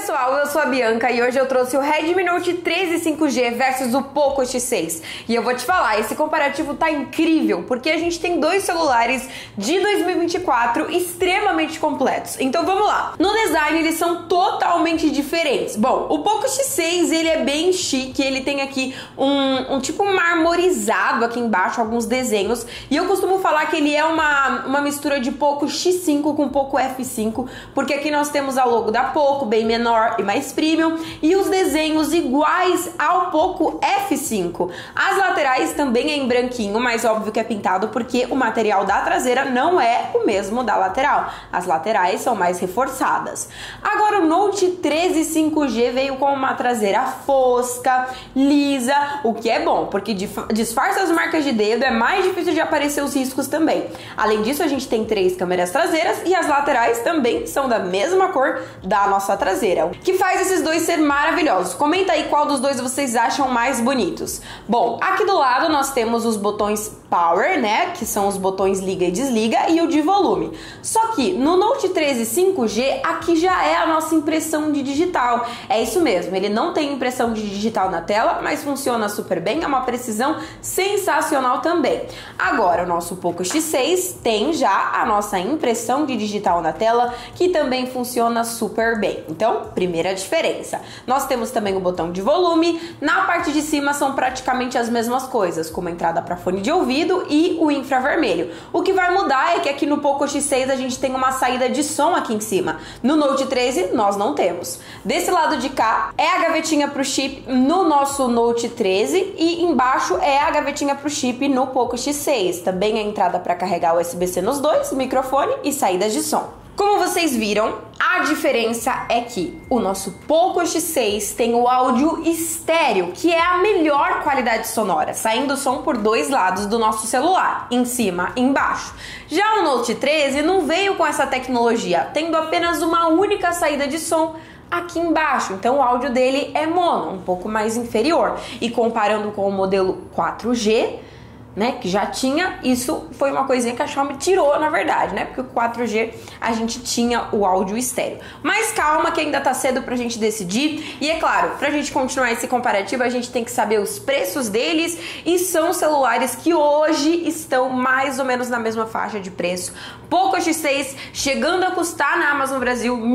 pessoal, eu sou a Bianca e hoje eu trouxe o Redmi Note 13 5G versus o Poco X6. E eu vou te falar, esse comparativo tá incrível, porque a gente tem dois celulares de 2024 extremamente completos. Então vamos lá. No design eles são totalmente diferentes. Bom, o Poco X6 ele é bem chique, ele tem aqui um tipo marmorizado aqui embaixo, alguns desenhos. E eu costumo falar que ele é uma mistura de Poco X5 com Poco F5, porque aqui nós temos a logo da Poco, bem menor e mais premium, e os desenhos iguais ao Poco F5. As laterais também é em branquinho, mas óbvio que é pintado porque o material da traseira não é o mesmo da lateral. As laterais são mais reforçadas. Agora o Note 13 5G veio com uma traseira fosca, lisa, o que é bom, porque disfarça as marcas de dedo, é mais difícil de aparecer os riscos também. Além disso, a gente tem 3 câmeras traseiras e as laterais também são da mesma cor da nossa traseira, o que faz esses dois ser maravilhosos. Comenta aí qual dos dois vocês acham mais bonitos. Bom, aqui do lado nós temos os botões Power, né, que são os botões liga e desliga, e o de volume. Só que no Note 13 5G, aqui já é a nossa impressão de digital. É isso mesmo, ele não tem impressão de digital na tela, mas funciona super bem, é uma precisão sensacional também. Agora, o nosso Poco X6 tem já a nossa impressão de digital na tela, que também funciona super bem. Então, primeira diferença. Nós temos também o botão de volume, na parte de cima são praticamente as mesmas coisas, como a entrada para fone de ouvido e o infravermelho. O que vai mudar é que aqui no Poco X6 a gente tem uma saída de som aqui em cima. No Note 13 nós não temos. Desse lado de cá é a gavetinha para o chip no nosso Note 13 e embaixo é a gavetinha para o chip no Poco X6. Também a entrada para carregar USB-C nos dois, microfone e saídas de som. Como vocês viram, a diferença é que o nosso Poco X6 tem o áudio estéreo, que é a melhor qualidade sonora, saindo o som por dois lados do nosso celular, em cima e embaixo. Já o Note 13 não veio com essa tecnologia, tendo apenas uma única saída de som aqui embaixo, então o áudio dele é mono, um pouco mais inferior. E comparando com o modelo 4G, né, que já tinha, isso foi uma coisinha que a Xiaomi tirou, na verdade, né, porque o 4G a gente tinha o áudio estéreo. Mas calma que ainda tá cedo pra gente decidir, e é claro, pra gente continuar esse comparativo, a gente tem que saber os preços deles, e são celulares que hoje estão mais ou menos na mesma faixa de preço. Poco X6 chegando a custar na Amazon Brasil R$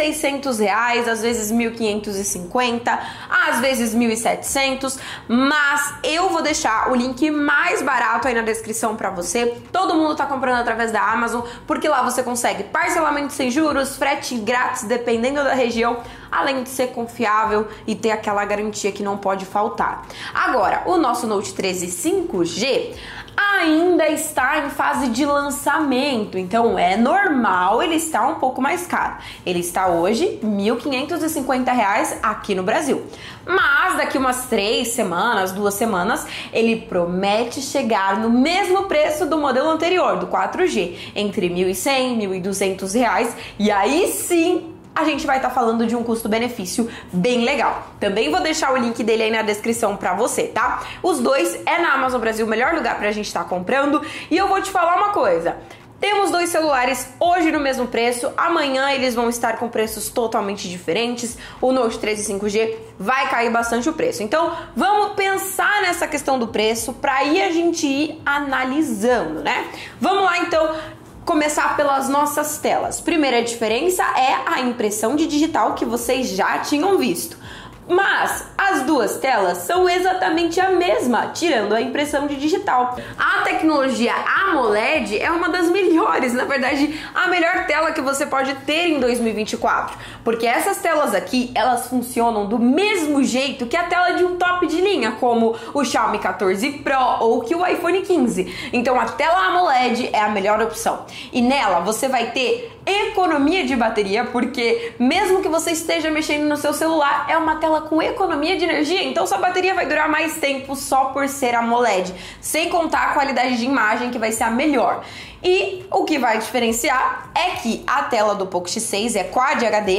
1.600, às vezes 1.550, às vezes 1.700, mas eu vou deixar o link mais barato aí na descrição pra você. Todo mundo tá comprando através da Amazon, porque lá você consegue parcelamento sem juros, frete grátis dependendo da região, além de ser confiável e ter aquela garantia que não pode faltar. Agora, o nosso Note 13 5G ainda está em fase de lançamento, então é normal ele estar um pouco mais caro. Ele está hoje R$ 1.550 aqui no Brasil, mas daqui umas 3 semanas, 2 semanas, ele promete chegar no mesmo preço do modelo anterior, do 4G, entre R$ 1.100 e R$ 1.200, e aí sim a gente vai estar falando de um custo-benefício bem legal. Também vou deixar o link dele aí na descrição pra você, tá? Os dois é na Amazon Brasil, o melhor lugar pra gente estar comprando. E eu vou te falar uma coisa. Temos dois celulares hoje no mesmo preço, amanhã eles vão estar com preços totalmente diferentes, o Note 13 5G vai cair bastante o preço. Então vamos pensar nessa questão do preço para aí a gente ir analisando, né? Vamos lá então começar pelas nossas telas. Primeira diferença é a impressão de digital que vocês já tinham visto. Mas as duas telas são exatamente a mesma, tirando a impressão de digital. A tecnologia AMOLED é uma das melhores, na verdade, a melhor tela que você pode ter em 2024, porque essas telas aqui, elas funcionam do mesmo jeito que a tela de um top de linha, como o Xiaomi 14 Pro ou que o iPhone 15. Então a tela AMOLED é a melhor opção. E nela você vai ter economia de bateria, porque mesmo que você esteja mexendo no seu celular, é uma tela com economia de energia, então sua bateria vai durar mais tempo só por ser AMOLED, sem contar a qualidade de imagem que vai ser a melhor. E o que vai diferenciar é que a tela do Poco X6 é Quad HD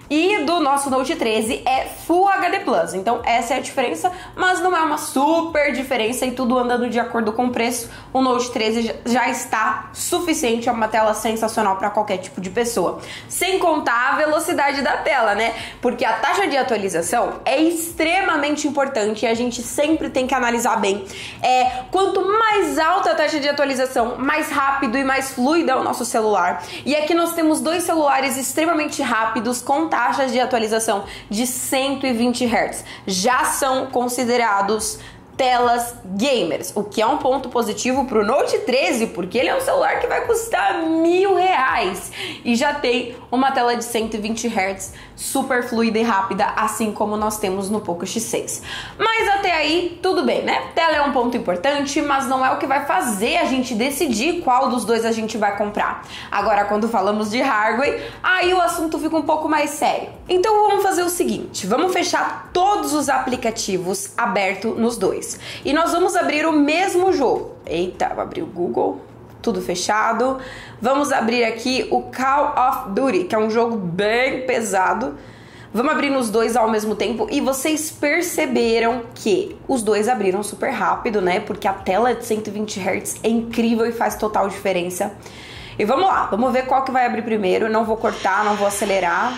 E do nosso Note 13 é Full HD Plus. Então essa é a diferença, mas não é uma super diferença e tudo andando de acordo com o preço. O Note 13 já está suficiente, é uma tela sensacional para qualquer tipo de pessoa. Sem contar a velocidade da tela, né? Porque a taxa de atualização é extremamente importante e a gente sempre tem que analisar bem. Quanto mais alta a taxa de atualização, mais rápido e mais fluido é o nosso celular. E aqui nós temos dois celulares extremamente rápidos com taxas de atualização de 120 Hz. Já são considerados telas gamers, o que é um ponto positivo para o Note 13, porque ele é um celular que vai custar R$1.000 e já tem uma tela de 120 Hz super fluida e rápida, assim como nós temos no Poco X6. Mas até aí, tudo bem, né? Tela é um ponto importante, mas não é o que vai fazer a gente decidir qual dos dois a gente vai comprar. Agora, quando falamos de hardware, aí o assunto fica um pouco mais sério. Então vamos fazer o seguinte, vamos fechar todos os aplicativos abertos nos dois. E nós vamos abrir o mesmo jogo. Eita, vou abrir o Google, tudo fechado. Vamos abrir aqui o Call of Duty, que é um jogo bem pesado. Vamos abrir nos dois ao mesmo tempo e vocês perceberam que os dois abriram super rápido, né? Porque a tela de 120 Hz é incrível e faz total diferença. E vamos lá, vamos ver qual que vai abrir primeiro. Não vou cortar, não vou acelerar.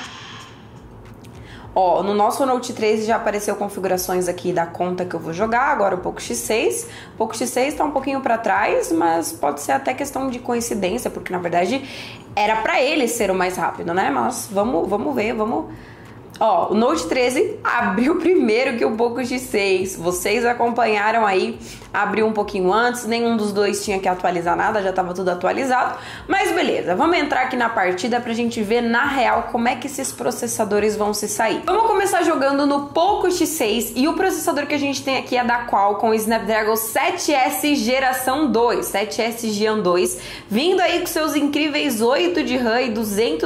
Ó, no nosso Note 13 já apareceu configurações aqui da conta que eu vou jogar, agora o Poco X6. O Poco X6 tá um pouquinho pra trás, mas pode ser até questão de coincidência, porque na verdade era pra ele ser o mais rápido, né? Mas vamos ver, vamos... Ó, o Note 13 abriu primeiro que o Poco X6. Vocês acompanharam aí, abriu um pouquinho antes, nenhum dos dois tinha que atualizar nada, já tava tudo atualizado. Mas beleza, vamos entrar aqui na partida pra gente ver na real como é que esses processadores vão se sair. Vamos começar jogando no Poco X6 e o processador que a gente tem aqui é da Qualcomm Snapdragon 7S geração 2, 7S Gen 2, vindo aí com seus incríveis 8 de RAM e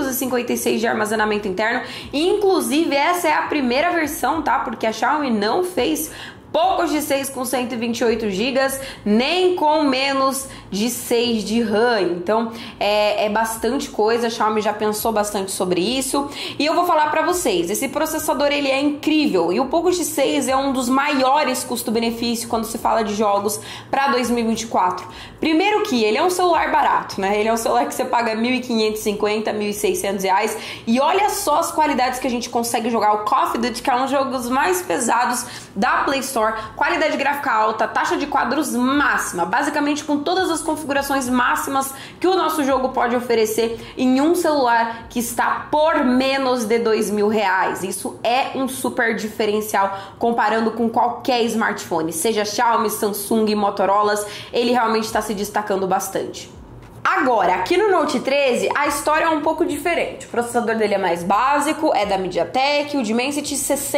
256 de armazenamento interno, inclusive essa é a primeira versão, tá? Porque a Xiaomi não fez Poco X6 com 128 GB, nem com menos de 6 de RAM. Então é bastante coisa, a Xiaomi já pensou bastante sobre isso. E eu vou falar pra vocês, esse processador ele é incrível e o Poco X6 é um dos maiores custo-benefício quando se fala de jogos para 2024. Primeiro que ele é um celular barato, né? Ele é um celular que você paga R$1.550, R$1.600 e olha só as qualidades que a gente consegue jogar. O Call of Duty, que é um dos jogos mais pesados da Play Store, qualidade gráfica alta, taxa de quadros máxima, basicamente com todas as configurações máximas que o nosso jogo pode oferecer em um celular que está por menos de R$2.000. Isso é um super diferencial comparando com qualquer smartphone, seja Xiaomi, Samsung, Motorola, ele realmente está se destacando bastante. Agora, aqui no Note 13, a história é um pouco diferente. O processador dele é mais básico, é da MediaTek, o Dimensity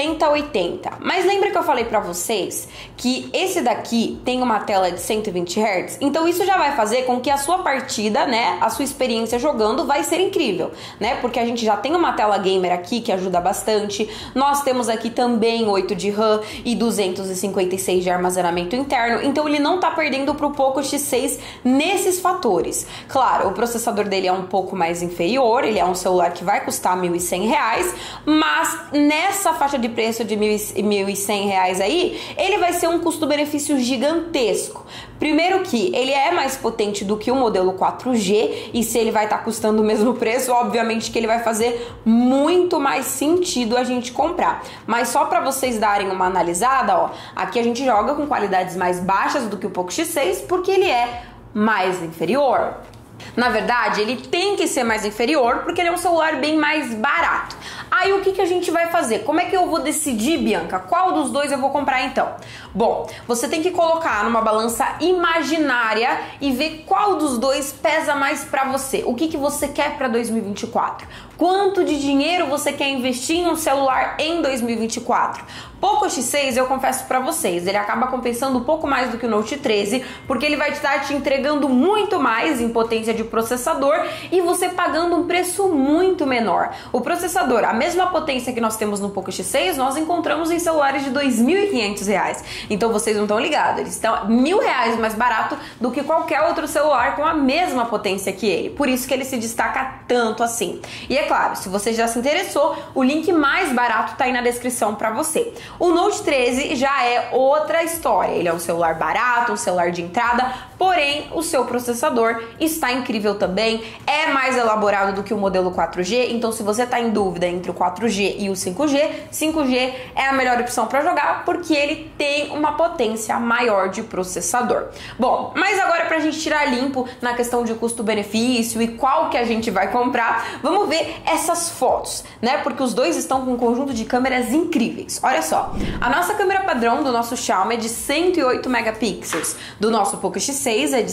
6080. Mas lembra que eu falei pra vocês que esse daqui tem uma tela de 120 Hz? Então isso já vai fazer com que a sua partida, né, a sua experiência jogando vai ser incrível, né? Porque a gente já tem uma tela gamer aqui que ajuda bastante. Nós temos aqui também 8 de RAM e 256 de armazenamento interno. Então ele não tá perdendo pro Poco X6 nesses fatores. Claro, o processador dele é um pouco mais inferior, ele é um celular que vai custar R$1.100, mas nessa faixa de preço de R$1.100 aí, ele vai ser um custo-benefício gigantesco. Primeiro que ele é mais potente do que o modelo 4G, e se ele vai estar custando o mesmo preço, obviamente que ele vai fazer muito mais sentido a gente comprar. Mas só para vocês darem uma analisada, ó, aqui a gente joga com qualidades mais baixas do que o Poco X6, porque ele é mais inferior. Na verdade, ele tem que ser mais inferior porque ele é um celular bem mais barato. Aí o que a gente vai fazer? Como é que eu vou decidir, Bianca? Qual dos dois eu vou comprar então? Bom, você tem que colocar numa balança imaginária e ver qual dos dois pesa mais pra você. O que você quer pra 2024? Quanto de dinheiro você quer investir em um celular em 2024? Poco X6, eu confesso pra vocês, ele acaba compensando um pouco mais do que o Note 13, porque ele vai estar te entregando muito mais em potência de processador e você pagando um preço muito menor. O processador, a mesma potência que nós temos no Poco X6, nós encontramos em celulares de R$2.500. Então vocês não estão ligados, eles estão R$1.000 mais barato do que qualquer outro celular com a mesma potência que ele. Por isso que ele se destaca tanto assim. E é claro, se você já se interessou, o link mais barato tá aí na descrição para você. O Note 13 já é outra história. Ele é um celular barato, um celular de entrada, porém o seu processador está incrível também, é mais elaborado do que o modelo 4G, então se você tá em dúvida entre o 4G e o 5G, 5G é a melhor opção para jogar porque ele tem uma potência maior de processador. Bom, mas agora pra gente tirar limpo na questão de custo-benefício e qual que a gente vai comprar, vamos ver essas fotos, né? Porque os dois estão com um conjunto de câmeras incríveis. Olha só, a nossa câmera padrão do nosso Xiaomi é de 108 megapixels, do nosso Poco X6 é de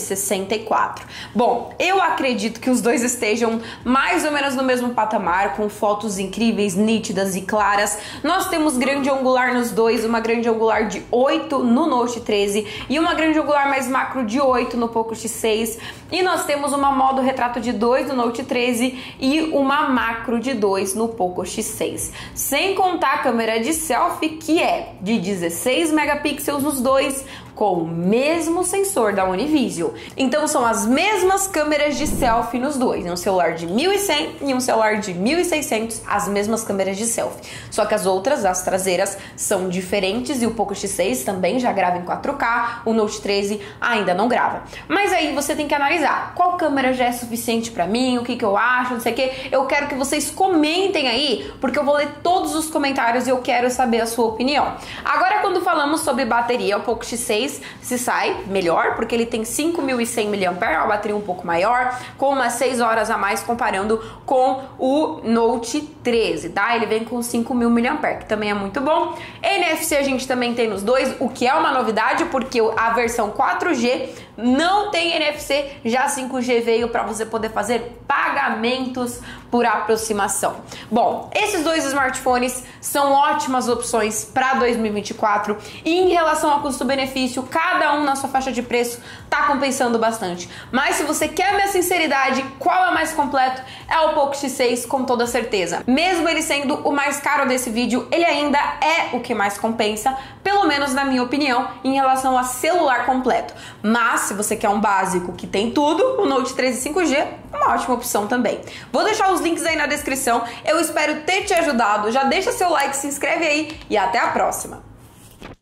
64. Bom, eu acredito que os dois estejam mais ou menos no mesmo patamar, com fotos incríveis, nítidas e claras. Nós temos grande angular nos dois, uma grande angular de 8 no Note 13 e uma grande angular mais macro de 8 no Poco X6. E nós temos uma modo retrato de 2 no Note 13 e uma macro de 2 no Poco X6. Sem contar a câmera de selfie, que é de 16 megapixels nos dois, com o mesmo sensor da Univisio. Então são as mesmas câmeras de selfie nos dois, um celular de 1100 e um celular de 1600, as mesmas câmeras de selfie. Só que as outras, as traseiras, são diferentes e o Poco X6 também já grava em 4K, o Note 13 ainda não grava. Mas aí você tem que analisar qual câmera já é suficiente pra mim, o que eu acho, não sei o que. Eu quero que vocês comentem aí, porque eu vou ler todos os comentários e eu quero saber a sua opinião. Agora, quando falamos sobre bateria, o Poco X6 se sai melhor, porque ele tem 5.100 mAh, uma bateria um pouco maior, com umas 6 horas a mais comparando com o Note 13, tá? Ele vem com 5.000 mAh, que também é muito bom. NFC a gente também tem nos dois, o que é uma novidade, porque a versão 4G não tem NFC, já 5G veio para você poder fazer pagamentos por aproximação. Bom, esses dois smartphones são ótimas opções para 2024 e em relação ao custo-benefício, cada um na sua faixa de preço tá compensando bastante. Mas se você quer minha sinceridade, qual é mais completo? É o Poco X6, com toda certeza. Mesmo ele sendo o mais caro desse vídeo, ele ainda é o que mais compensa, pelo menos na minha opinião, em relação a celular completo. Mas se você quer um básico que tem tudo, o Note 13 5G é uma ótima opção também. Vou deixar os links aí na descrição. Eu espero ter te ajudado. Já deixa seu like, se inscreve aí e até a próxima.